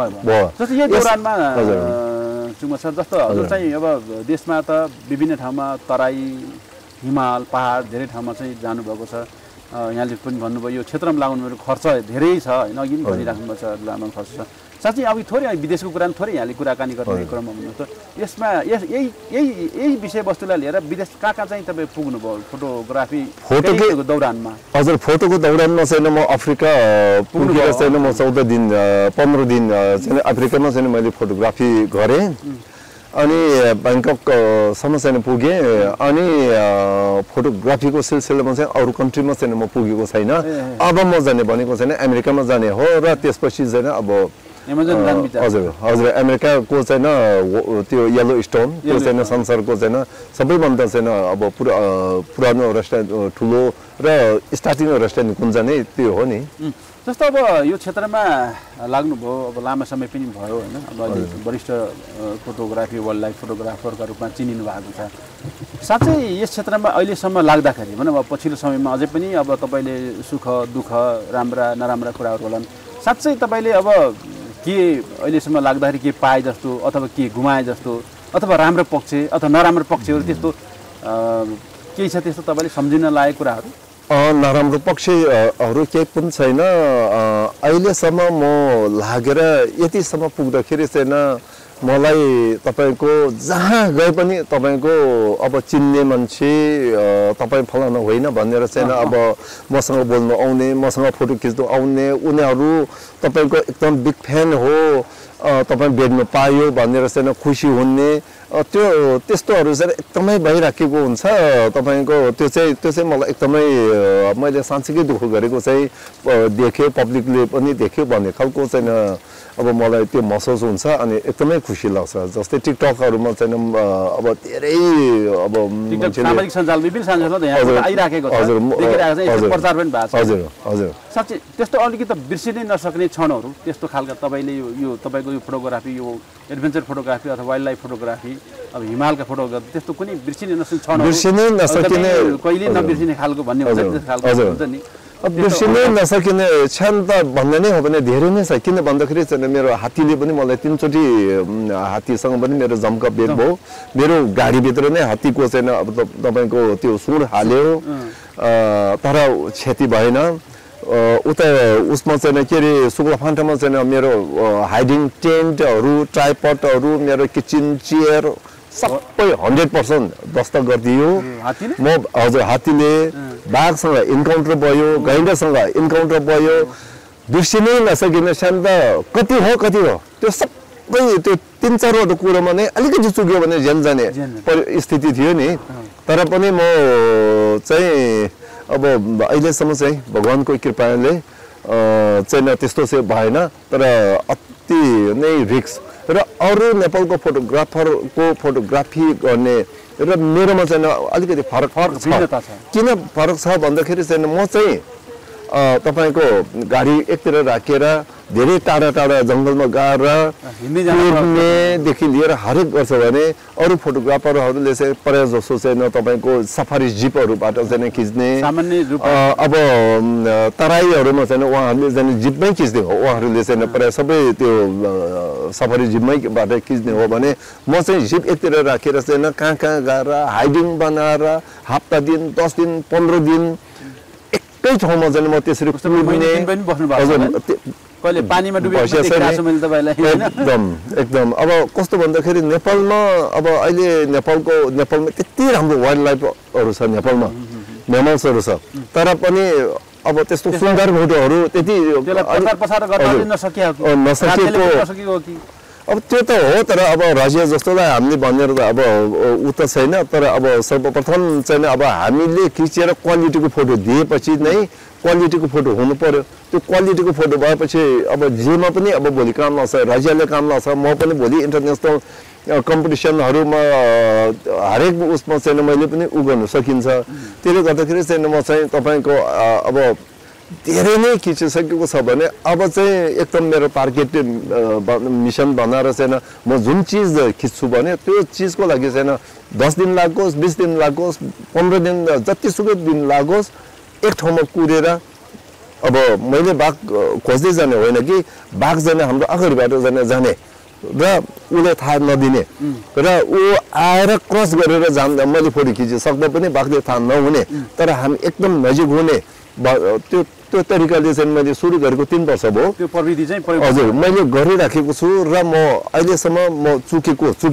भयो जस्तो हजुर चाहिँ अब देशमा त विभिन्न ठाउँमा तराई हिमाल पहाड धेरै ठाउँमा चाहिँ जानुभएको छ यहाँले पनि भन्नुभयो यो क्षेत्रमा लाग्नु खर्च धेरै छ हैन अघि पनि भनिराख्नु भएको छ लामो खर्च छ साँच्चै अब थोरै विदेशको कुरा थोरै यहाँले कुराकानी गर्ने क्रममा भन्नु त यसमा यही विषयवस्तुलाई लिएर विदेश कहाँ चाहिँ तपाईँ पुग्नुभयो फोटोको दौरानमा हजुर फोटोको दौरानमा चाहिँ म अफ्रिका पुगेर चाहिँ म 14 दिन 15 दिन चाहिँ अफ्रिकामा चाहिँ मैले फोटोग्राफी गरेँ अनि ब्याङ्ककसम्म चाहिँ पुगेँ अनि फोटोग्राफीको सिलसिलामा चाहिँ अरू कन्ट्रीमा चाहिँ म पुगेको छैन अब म जाने भनेको चाहिँ अमेरिकामा जाने हो र त्यसपछि चाहिँ अब हजुर अमेरिकाको चाहिँ त्यो येलो स्टोन त्यो चाहिँ संसारको चाहिँ सबैभन्दा चाहिँ अब पुरानो रेस्टुरेन्ट ठुलो र स्टार्टिङ रेस्टुरेन्ट कुन जाने त्यो हो नि जस्तो अब यो क्षेत्रमा लाग्नुभयो अब लामो समय पनि भयो हैन अब वरिष्ठ फोटोग्राफी वाइल्ड लाइफ फोटोग्राफरका रूपमा चिनिनु भएको छ साथै यस क्षेत्रमा अहिलेसम्म लाग्दाखेरि भनौँ अब पछिल्लो समयमा अझै पनि अब तपाईले सुख दुःख राम्रा नराम्रा कुराहरू होलान् साथै तपाईले अब के अहिलेसम्म लाग्दाखेरि के पाए जस्तो अथवा के गुमाए जस्तो अथवा राम्रो पक्ष अथवा नराम्रो पक्षहरू त्यस्तो केही छ त्यस्तो तपाईले सम्झिन लागेको कुराहरू नराम्रो पक्षहरू केही पनि छैन अहिलेसम्म म लागेर यतिसम्म पुग्दाखेरि चाहिँ मलाई तपाईको जहाँ गए पनि तपाईको अब चिन्ने मान्छे तपाई फलाना होइन भनेर चाहिँ अब मसँग बोल्न आउने मसँग फोटो खिच्न आउने उनीहरू तपाईको एकदम बिग फ्यान हो तपाई भेट्न पायो भनेर चाहिँ खुसी हुने त्यो त्यस्तोहरू चाहिँ एकदमै भइराखेको हुन्छ तपाईको त्यो चाहिँ मलाई एकदमै मैले साँच्चै दुःख गरेको चाहिँ देखे पब्लिकले पनि देख्यो भन्ने खालको चाहिँ अब मलाई त्यो महसुस हुन्छ अनि एकदमै खुसी लाग्छ जस्तै टिकटकहरुमा चाहिँ अब धेरै अब सामाजिक सञ्जाल विभिन्न सञ्जालमा यहाँ आइराखेको छ देखिरहेको छ प्रचार पनि भएको छ हजुर हजुर साँच्चै त्यस्तो अलिकति बिर्सिनै नसक्ने क्षणहरू त्यस्तो खालका तपाईँले यो तपाईँको यो फोटोग्राफी यो एडभेन्चर फोटोग्राफी अथवा वाइल्ड लाइफ फोटोग्राफी अब हिमालका फोटोग्राफी त्यस्तो कुनै बिर्सिनै नसक्ने क्षणहरू कहिले नबिर्सिने खालको भन्ने हुन्छ त्यस्तो खालको हुन्छ नि बिर्सिनै नसकिने क्षण त भन्दा नै हो भने धेरै नै छ किन भन्दाखेरि चाहिँ मेरो हात्तीले पनि मलाई 3 चोटि हात्तीसँग पनि मेरो जम्का भेट भयो मेरो गाडीभित्र नै हात्तीको चाहिँ अब तपाईको त्यो सुँड हाल्यो तर क्षति भएन उता उसमा चाहिँ के अरे सुक्लाफान्टामा चाहिँ मेरो हाइडिङ टेन्टहरू ट्राइपडहरू मेरो किचन चेयर सबै 100% ध्वस्त गरिदियो म हजुर हात्तीले बाघसँग इन्काउन्टर भयो गैंडासँग इन्काउन्टर भयो बिर्सिनै नसकिने शान्त कति हो त्यो सबै त्यो 3-4 वटा कुरोमा नै अलिकति चुक्यो भने ज्यान जाने स्थिति थियो नि तर पनि म चाहिँ अब अहिलेसम्म चाहिँ भगवानको कृपाले चाहिँ त्यस्तो चाहिँ भएन तर अति नै रिस्क र अरू नेपालको फोटोग्राफरको फोटोग्राफी गर्ने र मेरोमा चाहिँ अलिकति फरक छ किन फरक छ भन्दाखेरि चाहिँ म चाहिँ तपाईको गाडी एकतिर राखेर धेरै टाढा जंगलमा गएर हिँड्नेदेखि लिएर हरेक गर्छ भने अरू फोटोग्राफरहरूले चाहिँ प्रायः जसो चाहिँ तपाईको सफारी जिपहरूबाट चाहिँ खिच्ने अब तराईहरूमा चाहिँ उहाँहरूले चाहिँ जिपमै खिच्ने हो उहाँहरूले चाहिँ प्रायः सबै त्यो सफारी जिपमैबाट खिच्ने हो भने म चाहिँ जिप एकतिर राखेर चाहिँ कहाँ गएर हाइडिङ बनाएर हप्ता दिन 10 दिन 15 दिन एकै ठाउँमा चाहिँ म त्यसरी कहिले पानीमा डुबेको देखाएको मैले तपाईलाई एकदम अब कस्तो भन्दाखेरि नेपालमा अब अहिले नेपालमा त्यति राम्रो वाइल्ड लाइफहरु छ नेपालमा मेमल्सहरु छ तर पनि अब त्यस्तो सुन्दर फोटोहरु त्यति प्रचार प्रसार गर्न नसकेको कि अब त्यो त हो तर अब राज्य जस्तोलाई हामीले भनेर त अब उ त छैन तर अब सर्वप्रथम चाहिँ अब हामीले खिचेर क्वालिटीको फोटो दिएपछि नै क्वालिटीको फोटो हुनु पर्यो त्यो क्वालिटीको फोटो भएपछि अब जेमा पनि अब भोलि काम लाग्छ राज्यले काम लाग्छ म पनि भोलि इन्टरनेशनल कम्पिटिसनहरुमा हरेक उसमा चाहिँ मैले पनि उ गर्न सकिन्छ त्यसले गर्दाखेरि चाहिँ म चाहिँ तपाईको अब धेरै नै खिचिसकेको छ भने अब चाहिँ एकदम मेरो टार्गेट मिसन बनाएर चाहिँ म जुन चीज खिच्छु भने त्यो चीजको लागि चाहिँ 10 दिन लागोस् 20 दिन लागोस् 15 दिन जतिसुकै दिन लागोस् एक ठाउँमा कुरेर अब मैले बाघ खोज्दै जाने होइन कि बाघ जाने हाम्रो अगाडिबाट जाने र उले थाहा नदिने र उ आएर क्रस गरेर जान्दा मैले फोटो खिचे सक्दा पनि बाघले थाहा नहुने तर हामी एकदम नजिक हुने त्यो तरिकाले चाहिँ मैले सुरु गरेको 3 वर्ष भयो त्यो प्रविधि चाहिँ हजुर मैले गरिराखेको छु र म अहिलेसम्म म चुकेको छु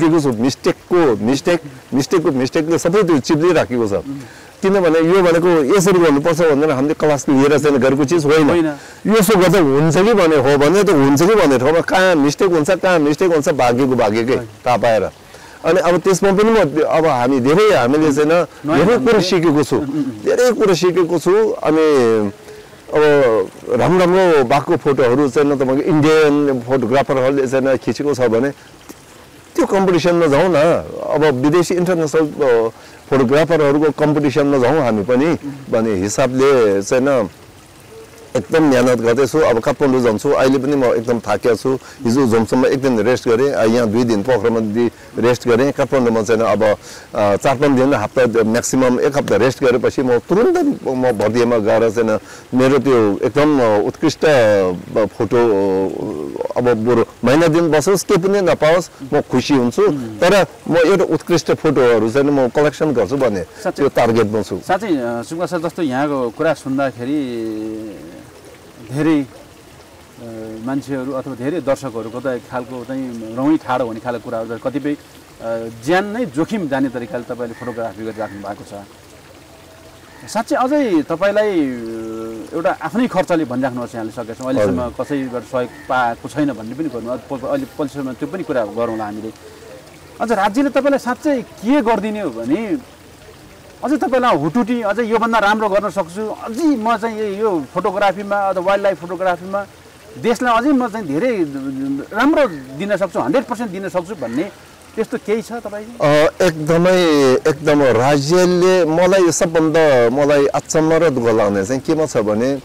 मिस्टेकले सबै त्यो चिप्दै राखेको छ किनभने यो भनेको यसरी गर्नुपर्छ भनेर हामीले क्लास लिएर चाहिँ गरेको चिज होइन यसो गर्दा हुन्छ कि भने हो भने त हुन्छ कि भन्ने ठाउँमा कहाँ मिस्टेक हुन्छ भागेकै थाहा पाएर अनि अब त्यसमा पनि म अब हामीले चाहिँ धेरै कुरा सिकेको छु अनि अब राम्रो बाघको फोटोहरू चाहिँ तपाईको इन्डियन फोटोग्राफरहरूले चाहिँ खिचेको छ भने त्यो कम्पिटिसनमा जाउँ न अब विदेशी इन्टरनेशनल फोटोग्राफरहरूको कम्पिटिसनमा जाउँ हामी पनि भन्ने हिसाबले चाहिँ एकदम मेहनत गर्दैछु अब काठमाडौँ जान्छु अहिले पनि म एकदम थाकेको छु हिजो जोमसम्म एक दिन रेस्ट गरेँ यहाँ 2 दिन पोखरामा रेस्ट गरेँ काठमाडौँमा चाहिँ अब 4-5 दिन हप्ता म्याक्सिमम एक हप्ता रेस्ट गरेपछि म तुरुन्तै म भर्दियामा गएर चाहिँ मेरो त्यो एकदम उत्कृष्ट फोटो अब बरु महिना दिन बसोस् के पनि नपाओस् म खुसी हुन्छु तर म एउटा उत्कृष्ट फोटोहरू चाहिँ म कलेक्सन गर्छु भन्ने त्यो टार्गेटमा छु साँच्चै सुब्बा सर जस्तो यहाँको कुरा सुन्दाखेरि धेरै मान्छेहरू अथवा धेरै दर्शकहरूको त एक खालको चाहिँ रौँ ठाडो हुने खालको कुराहरू कतिपय ज्यान नै जोखिम जाने तरिकाले तपाईँले फोटोग्राफी गरिराख्नु भएको छ साँच्चै अझै तपाईँलाई एउटा आफ्नै खर्चले भनिराख्नुहोस् यहाँले सकेछौँ अहिलेसम्म कसैबाट सहयोग पाएको छैन भन्ने पनि गर्नु अहिले पछिसम्म त्यो पनि कुरा गरौँला हामीले अझ राज्यले तपाईँलाई साँच्चै के गरिदिने हो भने अझै तपाईँलाई हुटुटी अझै योभन्दा राम्रो गर्न सक्छु अझै म चाहिँ यो फोटोग्राफीमा अथवा वाइल्ड लाइफ फोटोग्राफीमा देशलाई अझै म चाहिँ धेरै राम्रो दिन सक्छु 100% दिन सक्छु भन्ने त्यस्तो केही छ तपाईको एकदम राज्यले मलाई सबभन्दा मलाई अचम्म र दुःख लाग्ने चाहिँ केमा छ भने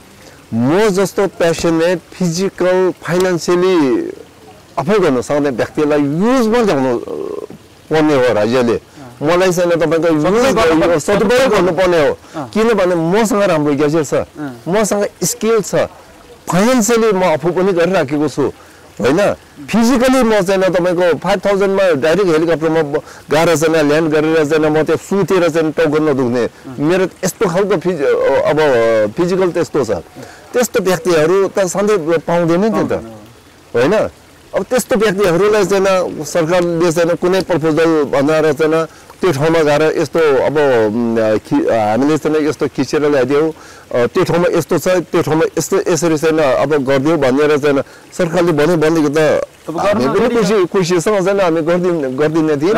म जस्तो प्यासनेट फिजिकल फाइनेन्सियली अफोर्ड गर्न सक्ने व्यक्तिलाई युजमा ल्याउनु पर्ने हो राज्यले मलाई चाहिँ तपाईँको सदुपयोग गर्नुपर्ने हो किनभने मसँग राम्रो ग्याजेट छ मसँग स्किल छ फाइनेन्सियली म आफू पनि गरिराखेको छु होइन फिजिकली म चाहिँ तपाईँको 5000 मा डाइरेक्ट हेलिकप्टरमा गएर चाहिँ ल्यान्ड गरेर चाहिँ म त्यो सुतेर चाहिँ टाउको नदुख्ने मेरो यस्तो खालको अब फिजिकल त्यस्तो छ त्यस्तो व्यक्तिहरू त सधैँ पाउँदैन नि त होइन अब त्यस्तो व्यक्तिहरूलाई चाहिँ सरकारले चाहिँ कुनै प्रपोजल बनाएर चाहिँ त्यो ठाउँमा गएर यस्तो अब हामीले चाहिँ यस्तो खिचेर ल्याइदियौँ त्यो ठाउँमा यस्तो छ त्यो ठाउँमा यस्तो यसरी चाहिँ अब गरिदियो भनेर चाहिँ सरकारले भनेको त हामी पनि खुसीसँग चाहिँ हामी गरिदिने थियौँ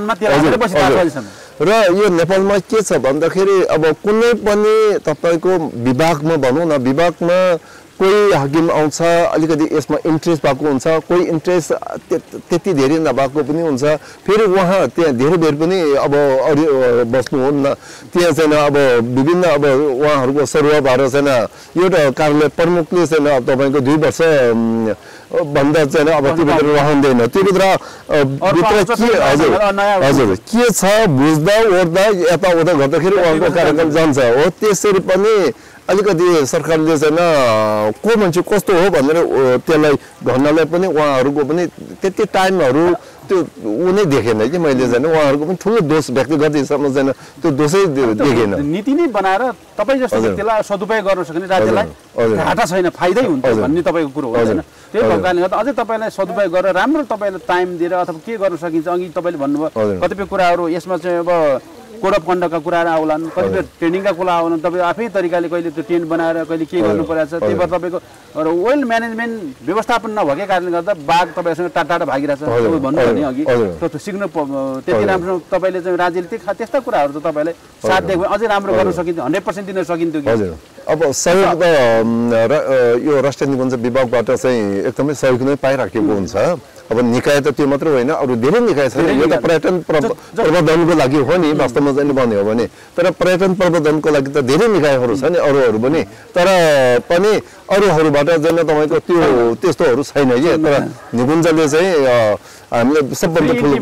र यो नेपालमा के छ भन्दाखेरि अब कुनै पनि तपाईँको विभागमा भनौँ न विभागमा कोही हाकिम आउँछ अलिकति यसमा इन्ट्रेस्ट भएको हुन्छ कोही इन्ट्रेस्ट त्यति धेरै नभएको पनि हुन्छ फेरि उहाँ त्यहाँ धेरै बेर पनि अब अरू बस्नुहुन्न त्यहाँ चाहिँ अब विभिन्न अब उहाँहरूको सरुवा भएर चाहिँ एउटा कार्यालय प्रमुखले चाहिँ अब तपाईँको 2 वर्ष भन्दा चाहिँ अब त्योभित्र रहँदैन त्योभित्र के हजुर के छ बुझ्दा ओर्दा यताउता गर्दाखेरि उहाँको कार्यक्रम जान्छ हो त्यसरी पनि अलिकति सरकारले चाहिँ को मान्छे कस्तो हो भनेर त्यसलाई भन्नलाई पनि उहाँहरूको पनि त्यति टाइमहरू त्यो उनी देखेन कि मैले चाहिँ उहाँहरूको पनि ठुलो दोष व्यक्तिगत हिसाबमा चाहिँ त्यो दोषै देखेन नीति नै बनाएर तपाईँ जस्तो व्यक्तिलाई सदुपयोग गर्न सक्ने राज्यलाई घाटा छैन फाइदै हुन्छ भन्ने तपाईँको कुरो हो होइन त्यही भएको कारणले गर्दा अझै तपाईँलाई सदुपयोग गरेर राम्रो तपाईँलाई टाइम दिएर अथवा के गर्न सकिन्छ अघि तपाईँले भन्नुभयो कतिपय कुराहरू यसमा चाहिँ अब कोड अफ कन्डक्टका कुराहरू आउलान् कतिपय ट्रेनिङका कुरा आउलान् तपाईँ आफ्नै तरिकाले कहिले त्यो टेन्ट बनाएर कहिले के गर्नु परेको छ त्यही भएर तपाईँको वेल म्यानेजमेन्ट व्यवस्थापन नभएकै कारणले गर्दा बाघ तपाईँसँग टाढा भागिरहेछ भन्नु भने अघि त्यो सिक्नु त्यति राम्रोसँग तपाईँले चाहिँ राज्यले त्यस्ता कुराहरू त तपाईँलाई साथ दिएको अझै राम्रो गर्न सकिन्थ्यो 100% दिन सकिन्थ्यो कि अब सहयोग त यो राष्ट्रिय निकुञ्ज विभागबाट चाहिँ एकदमै सहयोग नै पाइराखेको हुन्छ अब निकाय त त्यो मात्र होइन अरू धेरै निकाय छ यो त पर्यटन प्रवर्धनको लागि हो नि वास्तवमा चाहिँ भन्ने हो भने तर पर्यटन प्रवर्धनको लागि त धेरै निकायहरू छ नि अरूहरू पनि तर पनि अरूहरूबाट चाहिँ तपाईँको त्यो त्यस्तोहरू छैन कि तर निकुञ्जले चाहिँ हामीले सबभन्दा ठुलो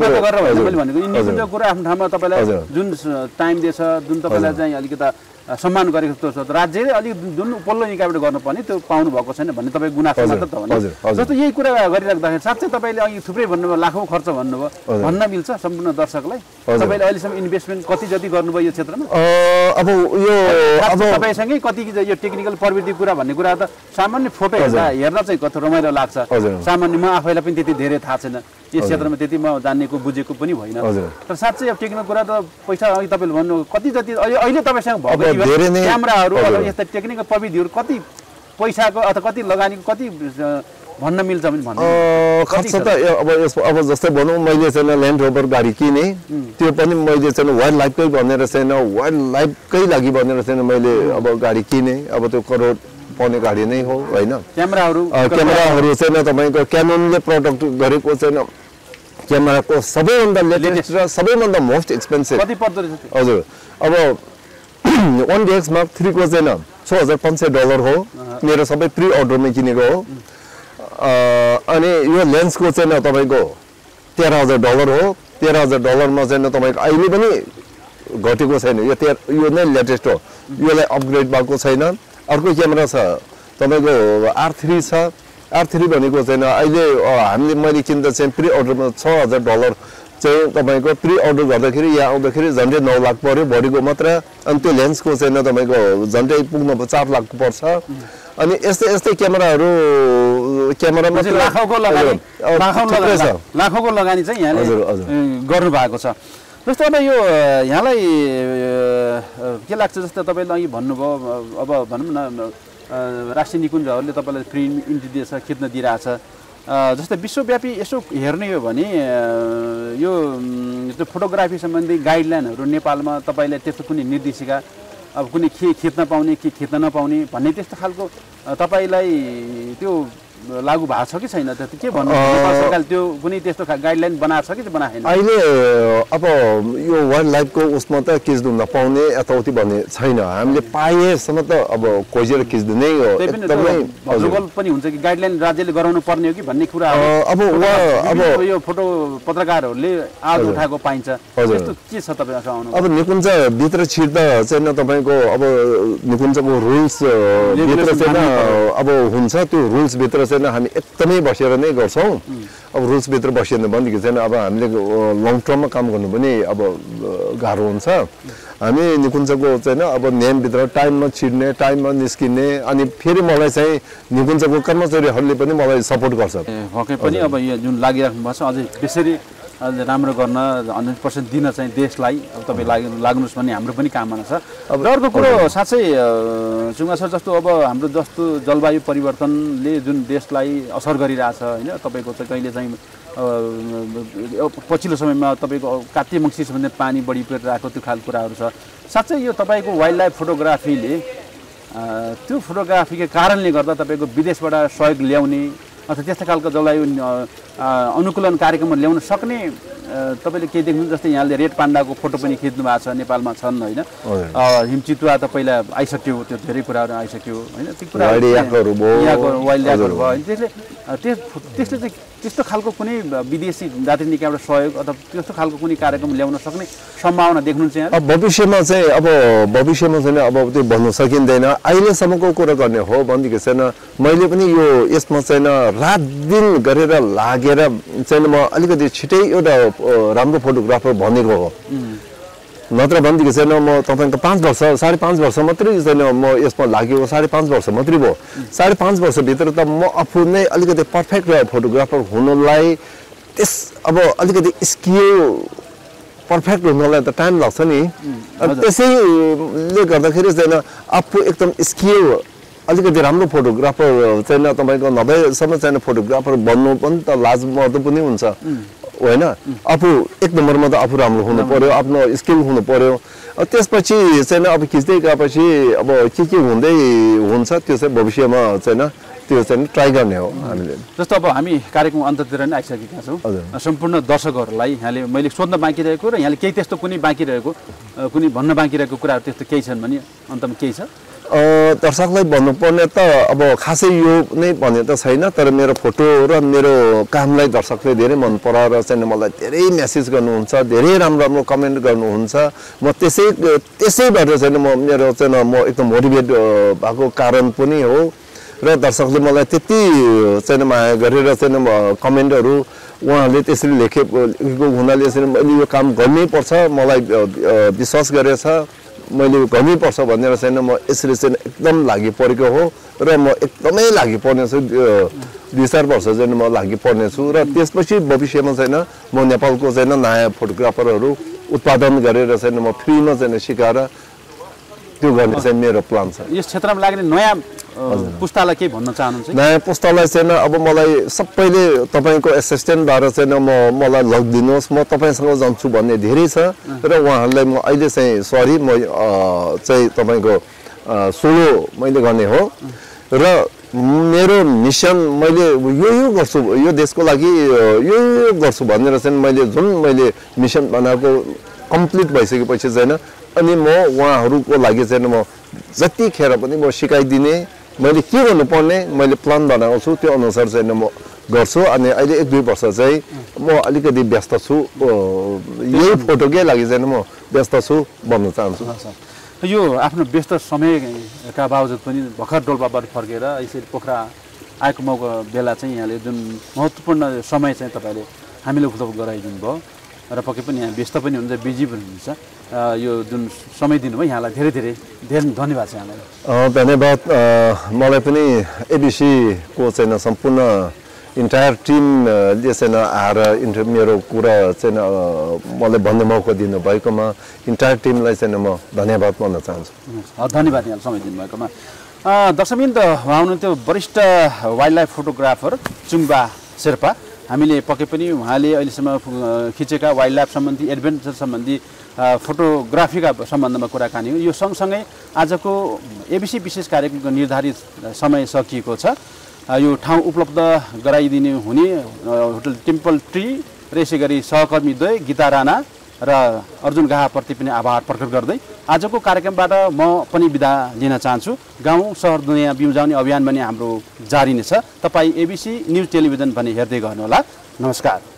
कुरा आफ्नो ठाउँमा तपाईँलाई जुन टाइम दिएछ जुन तपाईँलाई चाहिँ अलिकति सम्मान गरेको जस्तो छ राज्यले अलिक जुन उपल्लो निकायबाट गर्नुपर्ने त्यो पाउनु भएको छैन भन्ने तपाईँ गुनासो मात्र त हो जस्तो यही कुरा गरिराख्दाखेरि साँच्चै तपाईँले अघि थुप्रै भन्नुभयो लाखौँ खर्च भन्नुभयो भन्न मिल्छ सम्पूर्ण दर्शकलाई तपाईँले अहिलेसम्म इन्भेस्टमेन्ट कति जति गर्नुभयो यो क्षेत्रमा अब यो तपाईँसँगै कति यो टेक्निकल प्रविधि कुरा भन्ने कुरा त सामान्य फोटो हेर्न चाहिँ कति रमाइलो लाग्छ सामान्य म आफैलाई पनि त्यति धेरै थाहा छैन यस क्षेत्रमा त्यति म जानेको बुझेको पनि होइन तर साँच्चै अब टेक्निकल कुरा त पैसा अघि तपाईँले भन्नु कति जति अहिले तपाईँसँग भएको क्यामेराहरू अथवा यस्ता टेक्निकल प्रविधिहरू कति पैसाको अथवा कति लगानीको कति भन्न मिल्छ भने भन्नु खर्च त अब जस्तै भनौँ मैले चाहिँ ल्यान्ड रोभर गाडी किने त्यो पनि मैले चाहिँ वाइल्ड लाइफकै भनेर चाहिँ वाइल्ड लाइफकै लागि भनेर चाहिँ मैले अब गाडी किने अब त्यो करोड पाउने गाडी नै हो होइन क्यामेराहरू चाहिँ तपाईँको क्याननले प्रडक्ट गरेको चाहिँ क्यामेराको सबैभन्दा लेटेस्ट र सबैभन्दा मोस्ट एक्सपेन्सिभ कति पर्दो रहेछ हजुर अब 1DX Mark 3 को चाहिँ $6500 हो मेरो सबै प्री अर्डरमै किनेको हो अनि यो लेन्सको चाहिँ तपाईँको $13000 हो $13000 मा चाहिँ तपाईँको अहिले पनि घटेको छैन यो नै लेटेस्ट हो योलाई अपग्रेड भएको छैन अर्को क्यामेरा छ तपाईँको R3 छ R3 भनेको चाहिँ अहिले हामीले मैले किन्दा चाहिँ प्री अर्डरमा $6000 चाहिँ तपाईँको प्री अर्डर गर्दाखेरि यहाँ आउँदाखेरि झन्डै 9 लाख पर्यो बडीको मात्र अनि त्यो लेन्सको चाहिँ तपाईँको झन्डै पुग्न 4 लाख पर्छ अनि यस्तै क्यामेराहरू क्यामेरामा लाखौँको लगानी चाहिँ यहाँले गर्नु भएको छ जस्तो अब यो यहाँलाई के लाग्छ जस्तो तपाईँले अघि भन्नुभयो अब भनौँ न राष्ट्रिय निकुञ्जहरूले तपाईँलाई फ्री इन्ट्री दिएछ खिच्न दिइरहेछ जस्तै विश्वव्यापी यसो हेर्ने हो भने यो फोटोग्राफी सम्बन्धी गाइडलाइनहरू नेपालमा तपाईँले त्यस्तो कुनै निर्देशिका अब कुनै खिच्न पाउने के खिच्न नपाउने भन्ने त्यस्तो खालको तपाईँलाई त्यो लागू भएको छ कि छैन त के भन्नु नेपाल सरकारले त्यो कुनै त्यस्तो गाइडलाइन बनाएको छ कि बनाएन अहिले अब यो वाइल्ड लाइफको उसमा त खिच्नु नपाउने यताउति भन्ने छैन हामीले पाएसम्म त अब खोजेर खिच्दिनै हो एकदमै भजुगल पनि हुन्छ कि गाइडलाइन राज्यले गराउनु पर्ने हो कि भन्ने कुरा अब यो फोटो पत्रकारहरूले आवाज उठाएको पाइन्छ त्यस्तो के छ तपाईहरुसँग अब निकुञ्ज भित्र छिर्दा चाहिँ तपाईको अब निकुञ्जको रुल्स भित्र चाहिँ अब हुन्छ त्यो रुल्स भित्र चाहिँ हामी एकदमै बसेर नै गर्छौं अब रुल्स भित्र बसिनु भनेको चाहिँ अब हामीले लङ टर्ममा काम गर्नु पनि अब गाह्रो हुन्छ हामी निकुञ्जको चाहिँ अब नियम भित्र टाइममा छिर्ने टाइममा निस्किने अनि फेरि मलाई चाहिँ निकुञ्जको कर्मचारीहरूले पनि मलाई सपोर्ट गर्छ भकै पनि अब यो जुन लागिराख्नु भएको छ अझै त्यसरी राम्रो गर्न 100% दिन चाहिँ देशलाई अब तपाई लाग्नुस् भन्ने हाम्रो पनि कामना छ अब अर्को कुरो साँच्चै चुङा सर जस्तो अब हाम्रो जस्तो जलवायु परिवर्तनले जुन देशलाई असर गरिरहेछ हैन तपाईको चाहिँ कहिले चाहिँ पछिल्लो समयमा तपाईको कात्तिक मङ्सिरसम्म पानी बढी परिरहेको त्यो खालको कुराहरू छ साँच्चै यो तपाईको वाइल्ड लाइफ फोटोग्राफीले त्यो फोटोग्राफीको कारणले गर्दा तपाईको विदेशबाट सहयोग ल्याउने अथवा त्यस्ता खालको जलवायु अनुकूलन कार्यक्रम ल्याउन सक्ने तपाईले के देख्नु जस्तै यहाँले रेड पाण्डाको फोटो पनि खिच्नु भएको छ नेपालमा छन् हैन हिमचितुवा त पहिला आइसक्यो त्यो धेरै कुराहरु आइसक्यो हैन त्यो कुराहरु यहाँको वाइल्ड लाइफहरु भयो त्यसले चाहिँ त्यस्तो खालको कुनै विदेशी जाति निकायबाट सहयोग अथवा त्यस्तो खालको कुनै कार्यक्रम ल्याउन सक्ने सम्भावना देख्नुहुन्छ यहाँ अब भविष्यमा चाहिँ अब त्यो भन्न सकिँदैन अहिलेसम्मको कुरा गर्ने हो भनेदेखि चाहिँ मैले पनि यो यसमा चाहिँ रात दिन गरेर लागेर चाहिँ म अलिकति छिटै एउटा राम्रो फोटोग्राफर बनेको हो नत्र भनेदेखि चाहिँ म तपाईको 5 वर्ष 5.5 वर्ष मात्रै चाहिँ म यसमा लागेको 5.5 वर्ष मात्रै भयो 5.5 वर्ष भित्र त म आफू नै अलिकति पर्फेक्ट फोटोग्राफर हुनलाई त्यस अब अलिकति स्किल पर्फेक्ट हुनलाई त टाइम लाग्छ नि त्यसैले गर्दाखेरि चाहिँ आफू एकदम स्किल अलिकति राम्रो फोटोग्राफर चाहिँ तपाईको नभएसम्म चाहिँ फोटोग्राफर बन्नु पनि त लाज मर्दो पनि हुन्छ होइन आफू एक नम्बरमा त आफू राम्रो हुनु पर्यो आफ्नो स्किल हुनु पर्यो त्यसपछि चाहिँ अब खिच्दै गएपछि अब के हुँदै हुन्छ त्यो चाहिँ भविष्यमा चाहिँ त्यो चाहिँ ट्राई गर्ने हो हामीले जस्तो अब हामी कार्यक्रम अन्ततिर नै आइसकेका छौँ सम्पूर्ण दर्शकहरूलाई यहाँले मैले सोध्न बाँकी रहेको र यहाँले केही त्यस्तो कुनै बाँकी रहेको कुनै भन्न बाँकी रहेको कुराहरू त्यस्तो केही छन् भने अन्तमा केही छ दर्शकलाई भन्नुपर्ने त अब खासै यो नै भने त छैन तर मेरो फोटो र मेरो कामलाई दर्शकले धेरै मन पराएर चाहिँ मलाई धेरै मेसेज गर्नुहुन्छ धेरै राम्रो कमेन्ट गर्नुहुन्छ म त्यसैबाट चाहिँ मेरो चाहिँ म एकदम मोटिभेट भएको कारण पनि हो र दर्शकले मलाई त्यति चाहिँ माया गरेर चाहिँ कमेन्टहरू उहाँहरूले त्यसरी लेखेको हुनाले चाहिँ मैले यो काम गर्नै पर्छ मलाई विश्वास गरेछ मैले गर्नै पर्छ भनेर चाहिँ म यसरी चाहिँ एकदम लागि परेको हो र म एकदमै लागि पर्ने छु 2-4 वर्ष चाहिँ म लागि पर्ने छु र त्यसपछि भविष्यमा चाहिँ म नेपालको चाहिँ नयाँ फोटोग्राफरहरू उत्पादन गरेर चाहिँ म फ्रीमा चाहिँ सिकाएर त्यो गर्ने चाहिँ मेरो प्लान छ यस क्षेत्रमा लाग्ने नयाँ पुस्तालाई के भन्न चाहनुहुन्छ नयाँ पुस्तालाई चाहिँ अब मलाई सबैले तपाईको एसिस्टेन्ट भएर चाहिँ मलाई लगिदिनुहोस् म तपाईसँग जान्छु भन्ने धेरै छ र उहाँहरूलाई म अहिले चाहिँ सरी म चाहिँ तपाईको सोलो मैले गर्ने हो र मेरो मिसन मैले यो गर्छु यो देशको लागि यो गर्छु भनेर चाहिँ मैले जुन मैले मिसन बनाएको कम्प्लिट भइसकेपछि चाहिँ अनि म उहाँहरूको लागि चाहिँ म जतिखेर पनि म सिकाइदिने मैले के गर्नुपर्ने मैले प्लान बनाएको छु त्यो अनुसार चाहिँ म गर्छु अनि अहिले 1-2 वर्ष चाहिँ म अलिकति व्यस्त छु यही फोटोकै लागि चाहिँ म व्यस्त छु भन्न चाहन्छु यो आफ्नो व्यस्त समयका बावजुद पनि भर्खर डोल्पाबाट फर्केर यसरी पोखरा आएको मौका बेला चाहिँ यहाँले जुन महत्त्वपूर्ण समय चाहिँ तपाईले हामीले उपलब्ध गराइदिनु भयो र पक्कै पनि यहाँ व्यस्त पनि हुन्छ बिजी पनि हुन्छ यो जुन समय दिनुभयो यहाँलाई धेरै धेरै धन्यवाद छ यहाँलाई धन्यवाद मलाई पनि एबिसी को चाहिँ सम्पूर्ण इन्टायर टिमले चाहिँ आएर मेरो कुरा चाहिँ मलाई भन्ने मौका दिनुभएकोमा इन्टायर टिमलाई चाहिँ म धन्यवाद भन्न चाहन्छु धन्यवाद यहाँलाई समय दिनुभएकोमा दर्शकवृन्द उहाँ हुनुहुन्थ्यो वरिष्ठ wild life photographer Chumba Sherpa हामीले पक्कै पनि उहाँले अहिलेसम्म खिचेका वाइल्ड लाइफ सम्बन्धी एडभेन्चर सम्बन्धी फोटोग्राफीका सम्बन्धमा कुराकानी हो यो सँगसँगै आजको एबिसी विशेष कार्यक्रमको निर्धारित समय सकिएको छ यो ठाउँ उपलब्ध गराइदिने हुने होटल टेम्पल ट्री र यसै गरी सहकर्मी द्वय गीता राणा र अर्जुन गाहाप्रति पनि आभार प्रकट गर्दै आजको कार्यक्रमबाट म पनि बिदा लिन चाहन्छु। गाउँ सहर दुनियाँ बिउजाउने अभियान पनि हाम्रो जारी नै छ। तपाईँ एबिसी न्युज टेलिभिजन पनि हेर्दै गर्नुहोला। नमस्कार।